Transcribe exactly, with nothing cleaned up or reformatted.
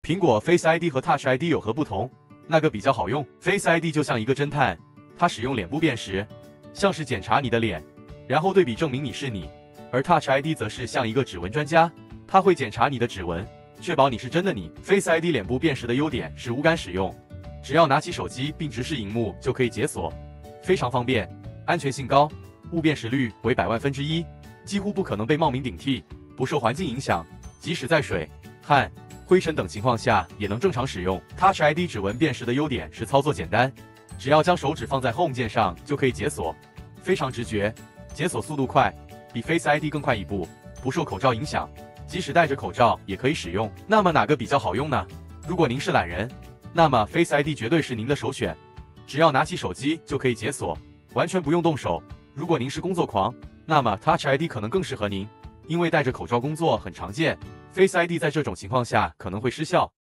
苹果 Face I D 和 Touch I D 有何不同？那个比较好用。Face I D 就像一个侦探，它使用脸部辨识，像是检查你的脸，然后对比证明你是你；而 Touch I D 则是像一个指纹专家，它会检查你的指纹，确保你是真的你。Face I D 脸部辨识的优点是无感使用，只要拿起手机并直视荧幕就可以解锁，非常方便，安全性高，误辨识率为百万分之一，几乎不可能被冒名顶替，不受环境影响，即使在水、汗、灰尘等情况下也能正常使用。Touch I D 指纹辨识的优点是操作简单，只要将手指放在 Home 键上就可以解锁，非常直觉，解锁速度快，比 Face I D 更快一步，不受口罩影响，即使戴着口罩也可以使用。那么哪个比较好用呢？如果您是懒人，那么 Face I D 绝对是您的首选，只要拿起手机就可以解锁，完全不用动手。如果您是工作狂，那么 Touch I D 可能更适合您，因为戴着口罩工作很常见，Face I D 在这种情况下可能会失效。